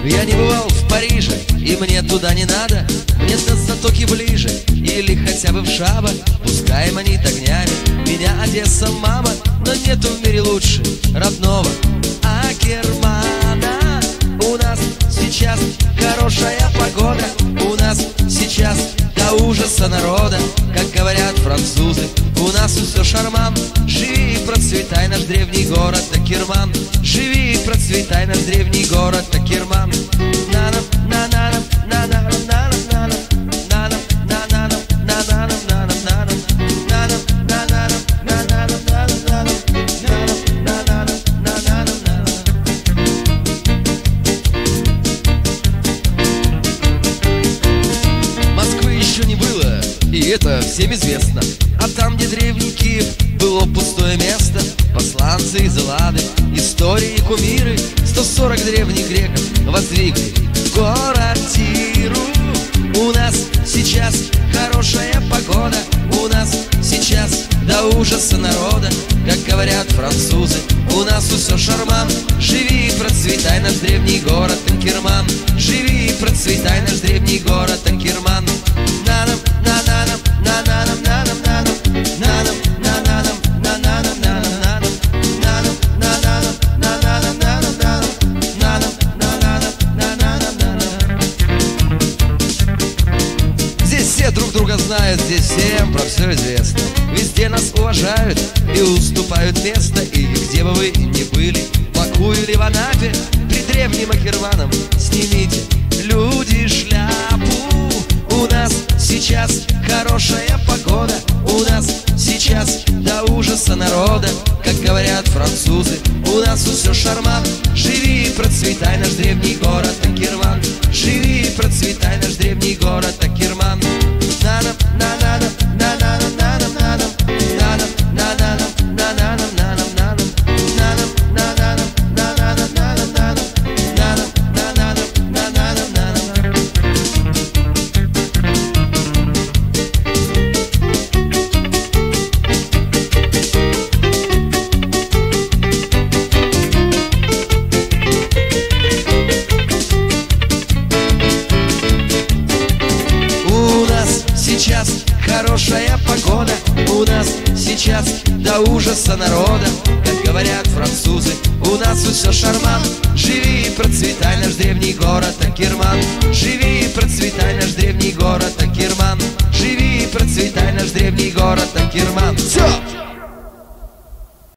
Я не бывал в Париже, и мне туда не надо. Мне до Затоки ближе, или хотя бы в Шаба. Пускай манит огнями меня Одесса, мама, но нету в мире лучше родного Акермана. У нас сейчас хорошая погода, у нас сейчас до ужаса народа. Как говорят французы, у нас все шарман. Живи и процветай, наш древний город Акерман. Живи и процветай, наш древний город Акерман. Москвы еще не было, и это всем известно. А там, где древний Киев, было пустое место. Посланцы из Эллады, истории и кумиры, 140 древних греков воздвигли город Тиру. У нас сейчас хорошая погода, у нас сейчас до ужаса народа. Как говорят французы, у нас все шарман. Живи и процветай, наш древний город Акерман. Живи и процветай, наш древний город Акерман. Здесь все друг друга знают, здесь всем про все известно. Везде нас уважают и уступают место. И где бы вы ни были, в Баку или в Анапе, при древнем Акерманом снимите, люди, шляпу. У нас сейчас хорошая погода, у нас сейчас до ужаса народа. Как говорят французы, у нас все шарман. Живи и процветай, наш древний город Акерман. Живи и процветай, наш древний город Акерман. Сейчас хорошая погода, у нас сейчас до ужаса народа. Как говорят французы, у нас все шарман. Живи и процветай, наш древний город Акерман. Живи и процветай, наш древний город Акерман. Живи и процветай, наш древний город Акерман. Все!